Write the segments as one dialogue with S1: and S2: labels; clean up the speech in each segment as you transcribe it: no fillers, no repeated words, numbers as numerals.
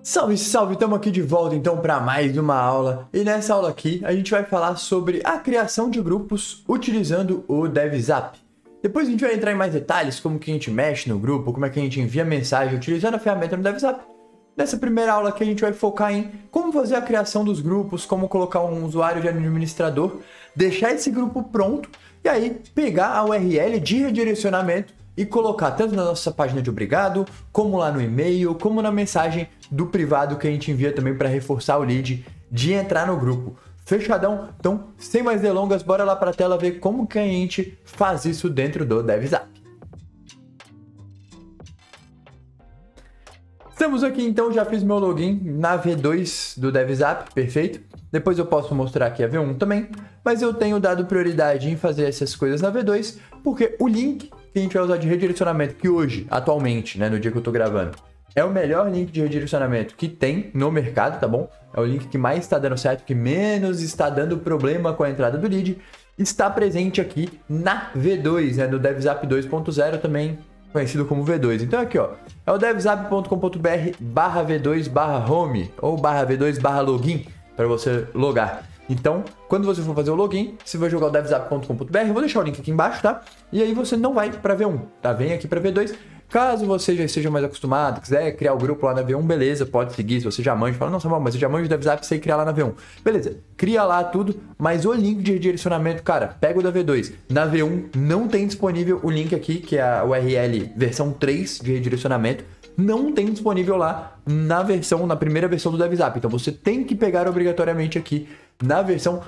S1: Salve, salve! Estamos aqui de volta então para mais uma aula. E nessa aula aqui a gente vai falar sobre a criação de grupos utilizando o DevZap. Depois a gente vai entrar em mais detalhes, como que a gente mexe no grupo, como é que a gente envia mensagem utilizando a ferramenta no DevZap. Nessa primeira aula aqui a gente vai focar em como fazer a criação dos grupos, como colocar um usuário de administrador, deixar esse grupo pronto e aí pegar a URL de redirecionamento e colocar tanto na nossa página de obrigado, como lá no e-mail, como na mensagem do privado que a gente envia também para reforçar o lead de entrar no grupo. Fechadão? Então, sem mais delongas, bora lá para a tela ver como que a gente faz isso dentro do DevZap. Estamos aqui então, já fiz meu login na V2 do DevZap, perfeito. Depois eu posso mostrar aqui a V1 também, mas eu tenho dado prioridade em fazer essas coisas na V2, porque o link que a gente vai usar de redirecionamento, que hoje, atualmente, né, no dia que eu tô gravando, é o melhor link de redirecionamento que tem no mercado, tá bom? É o link que mais está dando certo, que menos está dando problema com a entrada do lead, está presente aqui na V2, né, no DevZap 2.0 também, conhecido como V2. Então aqui, ó, é o devzap.com.br/v2/home ou /v2/login para você logar. Então, quando você for fazer o login, você vai jogar o devzap.com.br, eu vou deixar o link aqui embaixo, tá? E aí você não vai para V1, tá? Vem aqui para V2. Caso você já esteja mais acostumado, quiser criar o grupo lá na V1, beleza, pode seguir. Se você já manja, fala, nossa, mas eu já manjo o DevZap, sei criar lá na V1. Beleza, cria lá tudo, mas o link de redirecionamento, cara, pega o da V2. Na V1 não tem disponível o link aqui, que é a URL versão 3 de redirecionamento. Não tem disponível lá na primeira versão do DevZap. Então você tem que pegar obrigatoriamente aqui na versão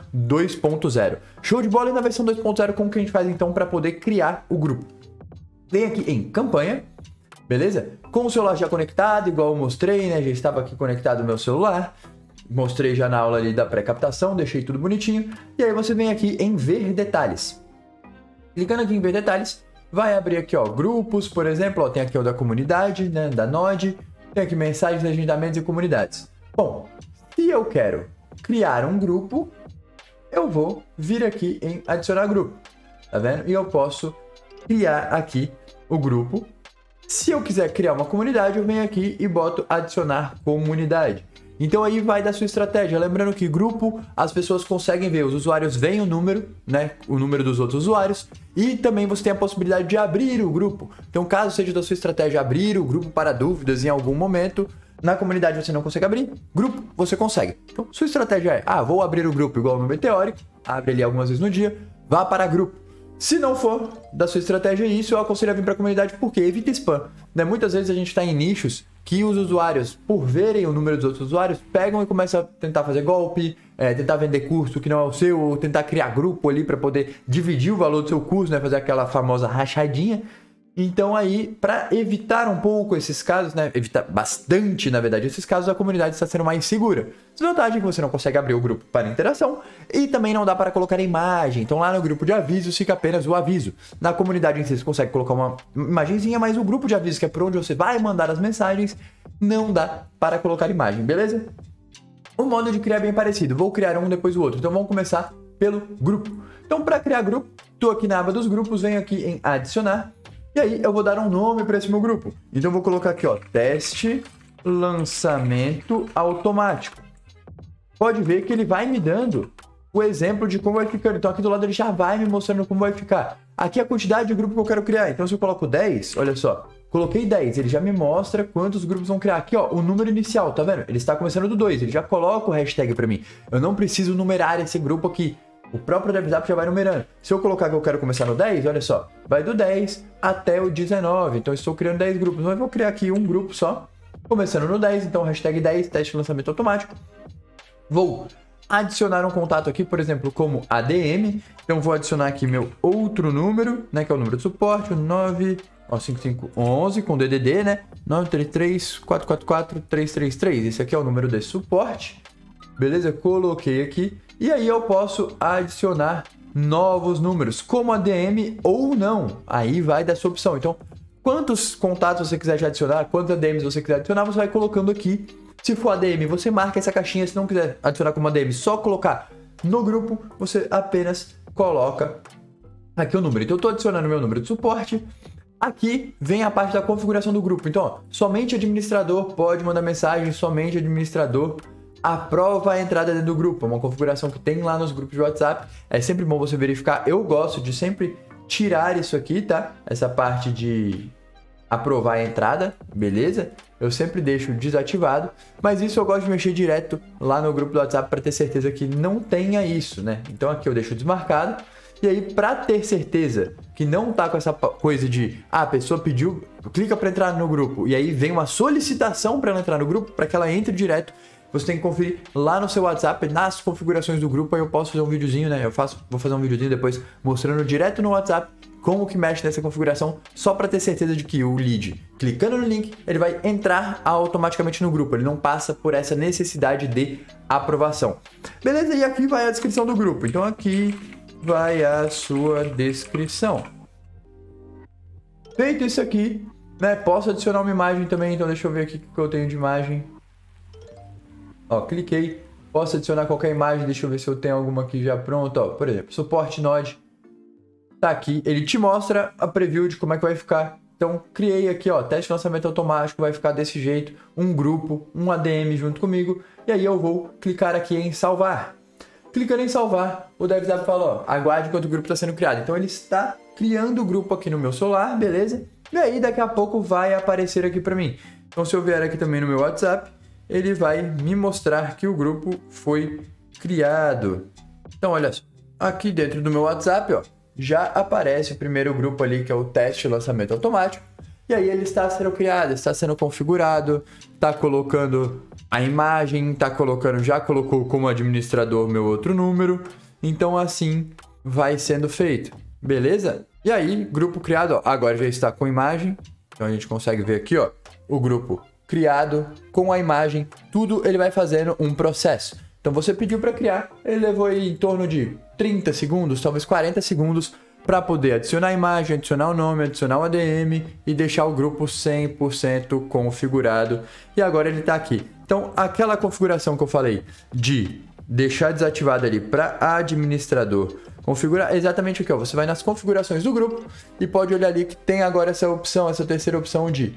S1: 2.0. Show de bola! E na versão 2.0, como que a gente faz então para poder criar o grupo? Vem aqui em campanha, beleza? Com o celular já conectado, igual eu mostrei, né? Já estava aqui conectado o meu celular. Mostrei já na aula ali da pré-captação, deixei tudo bonitinho. E aí você vem aqui em ver detalhes. Clicando aqui em ver detalhes, vai abrir aqui, ó, grupos, por exemplo, ó, tem aqui o da comunidade, né, da Node, tem aqui mensagens, agendamentos e comunidades. Bom, se eu quero criar um grupo, eu vou vir aqui em adicionar grupo, tá vendo? E eu posso criar aqui o grupo. Se eu quiser criar uma comunidade, eu venho aqui e boto adicionar comunidade. Então aí vai da sua estratégia. Lembrando que grupo, as pessoas conseguem ver, os usuários veem o número, né? O número dos outros usuários. E também você tem a possibilidade de abrir o grupo. Então caso seja da sua estratégia abrir o grupo para dúvidas em algum momento, na comunidade você não consegue abrir, grupo você consegue. Então sua estratégia é, vou abrir o grupo igual no Meteoric, abre ali algumas vezes no dia, vá para grupo. Se não for da sua estratégia isso, eu aconselho a vir para a comunidade porque evita spam. Né? Muitas vezes a gente está em nichos que os usuários, por verem o número dos outros usuários, pegam e começam a tentar fazer golpe, tentar vender curso que não é o seu, ou tentar criar grupo ali para poder dividir o valor do seu curso, né? Fazer aquela famosa rachadinha. Então aí, para evitar um pouco esses casos, né? Evitar bastante, na verdade, esses casos, a comunidade está sendo mais segura. Desvantagem é que você não consegue abrir o grupo para interação e também não dá para colocar imagem. Então lá no grupo de avisos fica apenas o aviso. Na comunidade em si você consegue colocar uma imagenzinha, mas o grupo de avisos, que é por onde você vai mandar as mensagens, não dá para colocar imagem, beleza? O modo de criar é bem parecido. Vou criar um depois o outro. Então vamos começar pelo grupo. Então para criar grupo, estou aqui na aba dos grupos, venho aqui em adicionar. E aí eu vou dar um nome para esse meu grupo. Então eu vou colocar aqui, ó, teste lançamento automático. Pode ver que ele vai me dando o exemplo de como vai ficar. Então aqui do lado ele já vai me mostrando como vai ficar. Aqui é a quantidade de grupo que eu quero criar. Então se eu coloco 10, olha só, coloquei 10, ele já me mostra quantos grupos vão criar. Aqui, ó, o número inicial, tá vendo? Ele está começando do 2, ele já coloca o hashtag para mim. Eu não preciso numerar esse grupo aqui. O próprio DevZap já vai numerando. Se eu colocar que eu quero começar no 10, olha só, vai do 10 até o 19. Então eu estou criando 10 grupos. Mas eu vou criar aqui um grupo só, começando no 10. Então hashtag 10, teste de lançamento automático. Vou adicionar um contato aqui, por exemplo, como ADM. Então vou adicionar aqui meu outro número, né, que é o número de suporte, o 5511 com DDD, né? 933-444-333. Esse aqui é o número de suporte. Beleza? Coloquei aqui. E aí eu posso adicionar novos números, como ADM ou não. Aí vai da sua opção. Então, quantos contatos você quiser já adicionar, quantos ADMs você quiser adicionar, você vai colocando aqui. Se for ADM, você marca essa caixinha. Se não quiser adicionar como ADM, só colocar no grupo, você apenas coloca aqui o número. Então, eu estou adicionando meu número de suporte. Aqui vem a parte da configuração do grupo. Então, ó, somente administrador pode mandar mensagem, somente administrador aprova a entrada dentro do grupo. É uma configuração que tem lá nos grupos de WhatsApp. É sempre bom você verificar. Eu gosto de sempre tirar isso aqui, tá? Essa parte de aprovar a entrada, beleza? Eu sempre deixo desativado, mas isso eu gosto de mexer direto lá no grupo do WhatsApp para ter certeza que não tenha isso, né? Então aqui eu deixo desmarcado. E aí, para ter certeza que não tá com essa coisa de a pessoa pediu, clica para entrar no grupo, e aí vem uma solicitação para ela entrar no grupo, para que ela entre direto, você tem que conferir lá no seu WhatsApp, nas configurações do grupo. Aí eu posso fazer um videozinho, né? Vou fazer um videozinho depois mostrando direto no WhatsApp como que mexe nessa configuração, só para ter certeza de que o lead, clicando no link, ele vai entrar automaticamente no grupo, ele não passa por essa necessidade de aprovação. Beleza? E aqui vai a descrição do grupo. Então aqui vai a sua descrição. Feito isso aqui, né? Posso adicionar uma imagem também, então deixa eu ver aqui o que eu tenho de imagem. Ó, cliquei, posso adicionar qualquer imagem, deixa eu ver se eu tenho alguma aqui já pronta. Ó, por exemplo, suporte Node, tá aqui, ele te mostra a preview de como é que vai ficar. Então, criei aqui, ó, teste de lançamento automático, vai ficar desse jeito, um grupo, um ADM junto comigo, e aí eu vou clicar aqui em salvar. Clicando em salvar, o DevZap fala, ó, aguarde enquanto o grupo está sendo criado. Então ele está criando o grupo aqui no meu celular, beleza? E aí daqui a pouco vai aparecer aqui para mim. Então se eu vier aqui também no meu WhatsApp, ele vai me mostrar que o grupo foi criado. Então olha só, aqui dentro do meu WhatsApp, ó, já aparece o primeiro grupo ali, que é o teste de lançamento automático. E aí ele está sendo criado, está sendo configurado, está colocando a imagem, já colocou como administrador meu outro número. Então assim vai sendo feito, beleza? E aí, grupo criado, ó, agora já está com imagem. Então a gente consegue ver aqui, ó, o grupo criado com a imagem, tudo ele vai fazendo um processo. Então você pediu para criar, ele levou aí em torno de 30 segundos, talvez 40 segundos, para poder adicionar a imagem, adicionar o nome, adicionar o ADM e deixar o grupo 100% configurado. E agora ele está aqui. Então, aquela configuração que eu falei de deixar desativado ali para administrador, configurar exatamente aqui, ó. Você vai nas configurações do grupo e pode olhar ali que tem agora essa opção, essa terceira opção de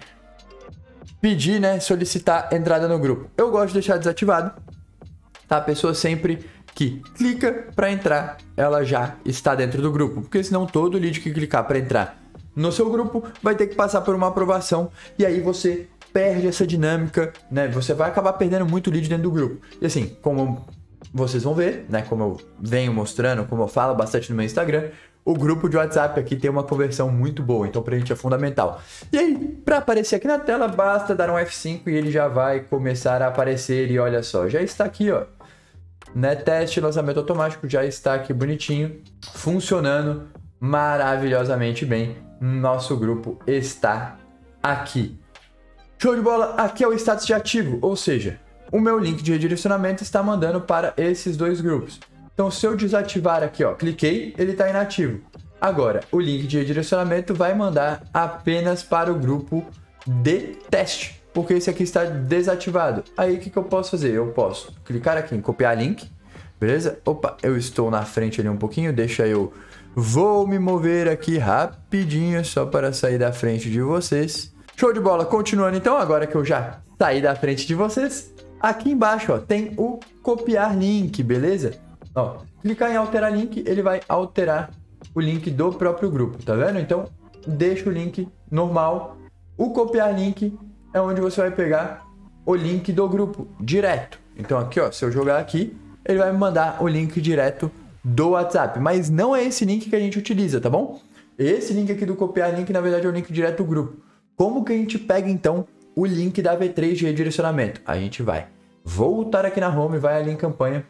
S1: pedir, né, solicitar entrada no grupo. Eu gosto de deixar desativado, tá? A pessoa sempre que clica para entrar, ela já está dentro do grupo, porque senão todo lead que clicar para entrar no seu grupo vai ter que passar por uma aprovação e aí você perde essa dinâmica, né? Você vai acabar perdendo muito lead dentro do grupo. E assim, como vocês vão ver, né? Como eu venho mostrando, como eu falo bastante no meu Instagram, o grupo de WhatsApp aqui tem uma conversão muito boa, então pra gente é fundamental. E aí, para aparecer aqui na tela, basta dar um F5 e ele já vai começar a aparecer e olha só, já está aqui, ó. Né, teste de lançamento automático já está aqui bonitinho, funcionando maravilhosamente bem. Nosso grupo está aqui. Show de bola! Aqui é o status de ativo, ou seja, o meu link de redirecionamento está mandando para esses dois grupos. Então, se eu desativar aqui, ó, cliquei, ele está inativo. Agora, o link de redirecionamento vai mandar apenas para o grupo de teste, porque esse aqui está desativado. Aí, o que eu posso fazer? Eu posso clicar aqui em copiar link, beleza? Opa, eu estou na frente ali um pouquinho, deixa eu... Vou me mover aqui rapidinho, só para sair da frente de vocês. Show de bola! Continuando então, agora que eu já saí da frente de vocês, aqui embaixo, ó, tem o copiar link, beleza? Ó, clicar em alterar link, ele vai alterar o link do próprio grupo, tá vendo? Então, deixa o link normal. O copiar link é onde você vai pegar o link do grupo direto. Então aqui, ó, se eu jogar aqui, ele vai me mandar o link direto do WhatsApp. Mas não é esse link que a gente utiliza, tá bom? Esse link aqui do copiar link, na verdade, é o link direto do grupo. Como que a gente pega, então, o link da V3 de redirecionamento? A gente vai voltar aqui na home, vai ali em campanha.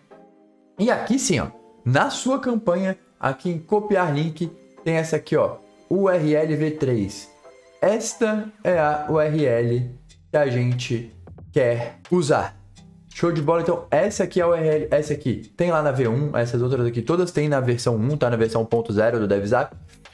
S1: E aqui sim, ó, na sua campanha, aqui em copiar link, tem essa aqui, ó, URL V3. Esta é a URL que a gente quer usar. Show de bola? Então, essa aqui é a URL, essa aqui tem lá na V1, essas outras aqui todas tem na versão 1, tá na versão 1.0 do DevZap.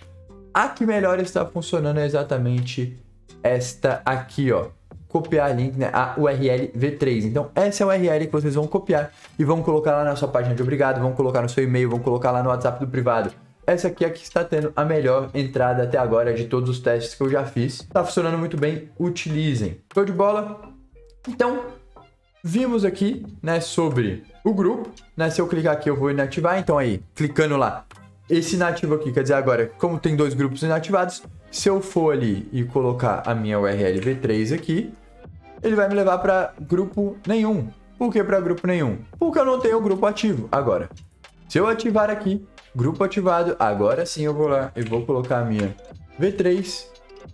S1: A que melhor está funcionando é exatamente esta aqui, ó. Copiar link, né? A URL V3. Então, essa é a URL que vocês vão copiar e vão colocar lá na sua página de obrigado, vão colocar no seu e-mail, vão colocar lá no WhatsApp do privado. essa aqui é a que está tendo a melhor entrada até agora de todos os testes que eu já fiz. Tá funcionando muito bem, utilizem. Show de bola? Então, vimos aqui, né, sobre o grupo, né? Se eu clicar aqui, eu vou inativar. Então aí, clicando lá, esse inativo aqui, quer dizer, agora, como tem dois grupos inativados, se eu for ali e colocar a minha URL v3 aqui, ele vai me levar para grupo nenhum. Por que para grupo nenhum? Porque eu não tenho o grupo ativo. Agora, se eu ativar aqui, grupo ativado, agora sim eu vou lá e vou colocar a minha v3,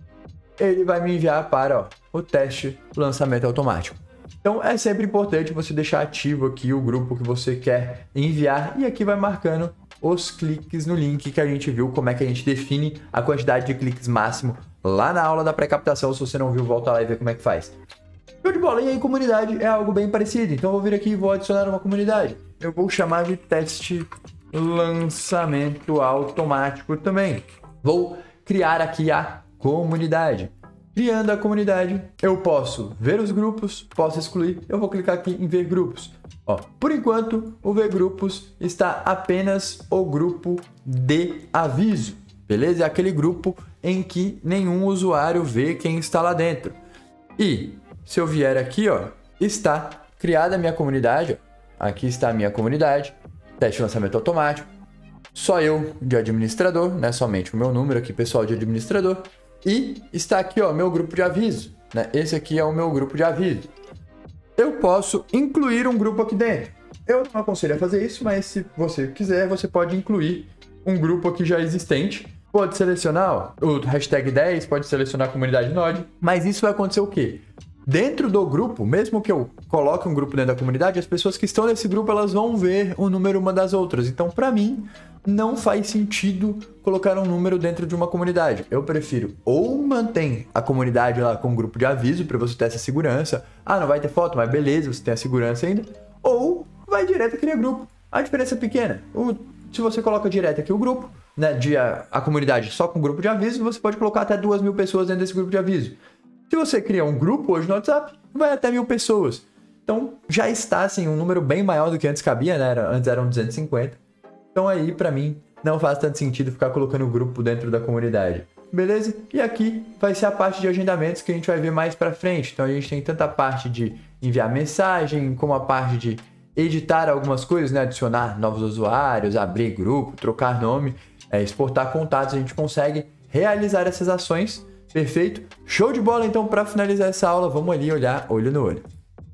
S1: ele vai me enviar para, ó, o teste lançamento automático. Então é sempre importante você deixar ativo aqui o grupo que você quer enviar e aqui vai marcando os cliques no link que a gente viu, como é que a gente define a quantidade de cliques máximo lá na aula da pré-captação. Se você não viu, volta lá e vê como é que faz. Show de bola! E aí, comunidade é algo bem parecido. Então eu vou vir aqui e vou adicionar uma comunidade. Eu vou chamar de teste lançamento automático também. Vou criar aqui a comunidade. Criando a comunidade, eu posso ver os grupos, posso excluir. Eu vou clicar aqui em ver grupos. Ó, por enquanto, o ver grupos está apenas o grupo de aviso, beleza? É aquele grupo em que nenhum usuário vê quem está lá dentro. E se eu vier aqui, ó, está criada a minha comunidade. Ó. Aqui está a minha comunidade, teste lançamento automático. Só eu de administrador, né? Somente o meu número aqui, pessoal de administrador. E está aqui, ó, meu grupo de aviso, né? Esse aqui é o meu grupo de aviso. Eu posso incluir um grupo aqui dentro. Eu não aconselho a fazer isso, mas se você quiser, você pode incluir um grupo aqui já existente. Pode selecionar, ó, o hashtag 10, pode selecionar a comunidade Node, mas isso vai acontecer o quê? Dentro do grupo, mesmo que eu coloque um grupo dentro da comunidade, as pessoas que estão nesse grupo, elas vão ver o número uma das outras. Então, para mim, não faz sentido colocar um número dentro de uma comunidade. Eu prefiro ou mantém a comunidade lá com um grupo de aviso para você ter essa segurança. Ah, não vai ter foto, mas beleza, você tem a segurança ainda. Ou vai direto e cria grupo. A diferença é pequena. Se você coloca direto aqui o grupo, né, a comunidade só com grupo de aviso, você pode colocar até 2.000 pessoas dentro desse grupo de aviso. Se você cria um grupo hoje no WhatsApp, vai até 1.000 pessoas. Então, já está, assim, um número bem maior do que antes cabia, né? Antes eram 250. Então, aí, para mim, não faz tanto sentido ficar colocando o grupo dentro da comunidade. Beleza? E aqui vai ser a parte de agendamentos que a gente vai ver mais para frente. Então, a gente tem tanto a parte de enviar mensagem, como a parte de editar algumas coisas, né? Adicionar novos usuários, abrir grupo, trocar nome, exportar contatos. A gente consegue realizar essas ações. Perfeito? Show de bola, então, para finalizar essa aula, vamos ali olhar olho no olho.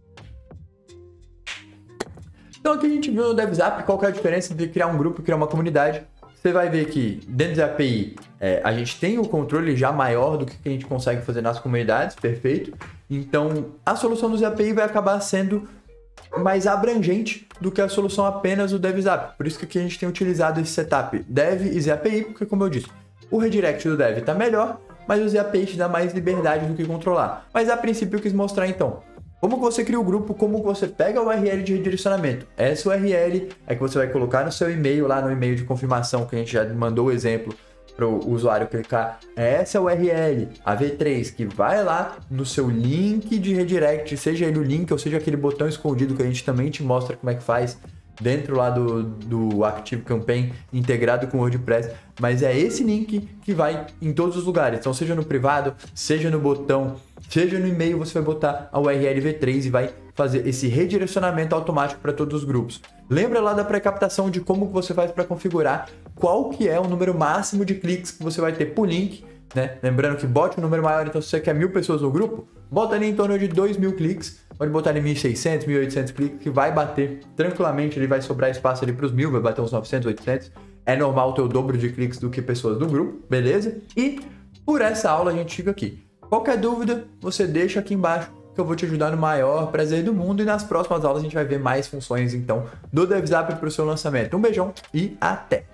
S1: Então, aqui a gente viu no DevZap qual que é a diferença entre criar um grupo e criar uma comunidade. Você vai ver que dentro da API a gente tem o controle já maior do que a gente consegue fazer nas comunidades, perfeito? Então, a solução do ZAPI vai acabar sendo mais abrangente do que a solução apenas do DevZap. Por isso que aqui a gente tem utilizado esse setup Dev e ZAPI, porque, como eu disse, o redirect do Dev está melhor, mas o ZAPI te dá mais liberdade do que controlar. Mas a princípio eu quis mostrar então como você cria o grupo, como você pega a URL de redirecionamento. Essa URL é que você vai colocar no seu e-mail, lá no e-mail de confirmação que a gente já mandou o exemplo para o usuário clicar. Essa é a URL, a V3, que vai lá no seu link de redirect, seja ele o link ou seja aquele botão escondido que a gente também te mostra como é que faz dentro lá do ActiveCampaign integrado com o WordPress, mas é esse link que vai em todos os lugares. Então, seja no privado, seja no botão, seja no e-mail, você vai botar a URL V3 e vai fazer esse redirecionamento automático para todos os grupos. Lembra lá da pré-captação de como você faz para configurar qual que é o número máximo de cliques que você vai ter por link, né? Lembrando que bote um número maior, então se você quer 1.000 pessoas no grupo, bota ali em torno de 2.000 cliques, pode botar ali 1.600, 1.800 cliques, que vai bater tranquilamente, ele vai sobrar espaço ali para os 1.000, vai bater uns 900, 800. É normal ter o dobro de cliques do que pessoas do grupo, beleza? E por essa aula a gente fica aqui. Qualquer dúvida, você deixa aqui embaixo, que eu vou te ajudar no maior prazer do mundo. E nas próximas aulas a gente vai ver mais funções, então, do DevZap para o seu lançamento. Um beijão e até!